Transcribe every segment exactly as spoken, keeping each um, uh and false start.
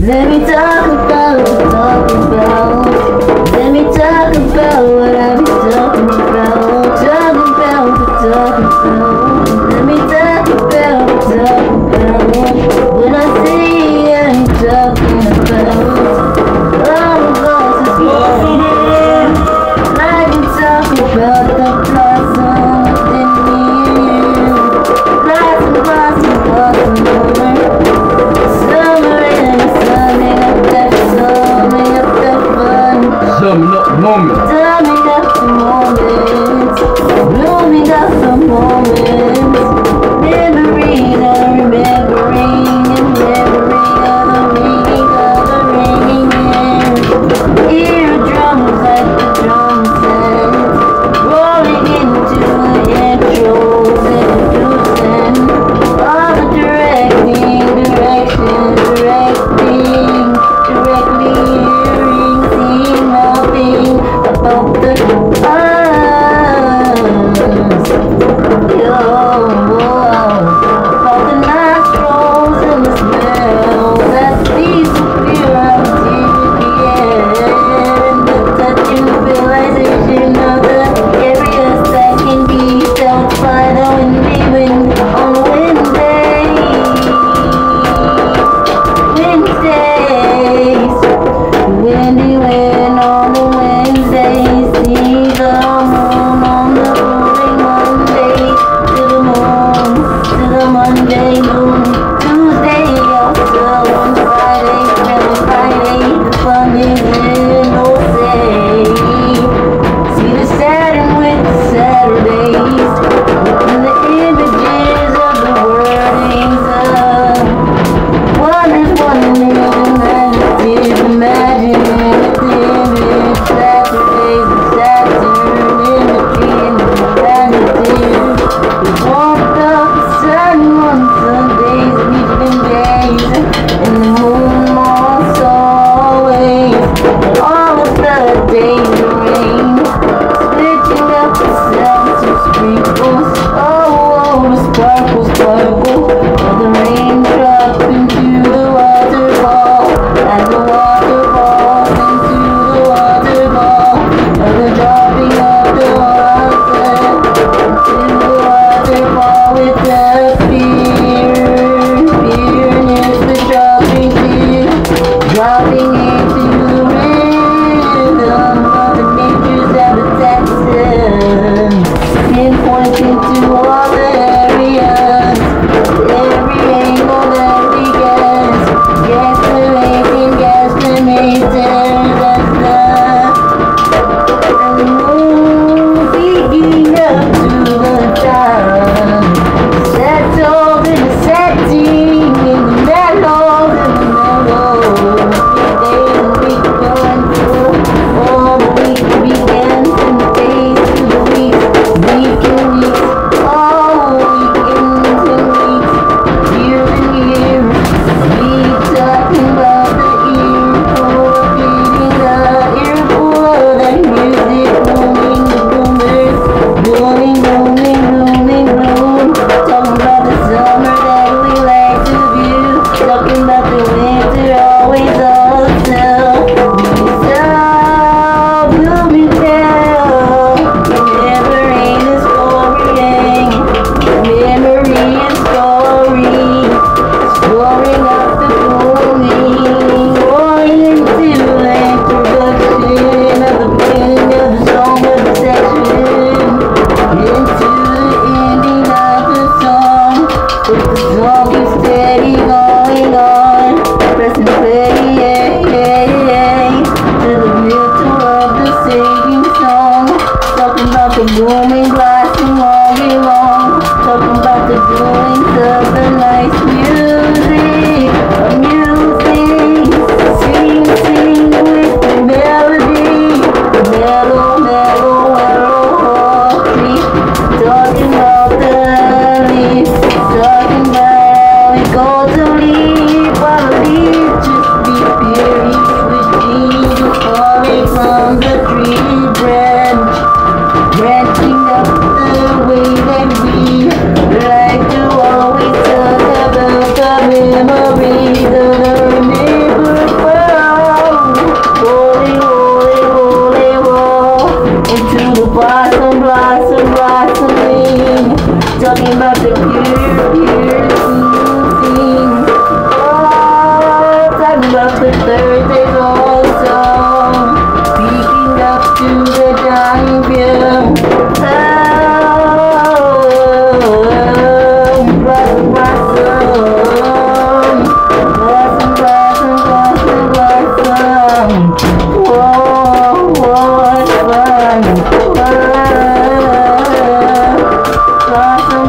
Let me talk about, talk about. Let me talk about what I be talking about. Talk about, talk about. Let me talk about, talk about. When I see I'm talking about. All the voices behind. I can talk about the blossom within me. Blossom, blossom, blossom over. Summer in the sun,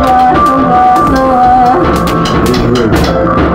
so what, so what, so what? He's ready.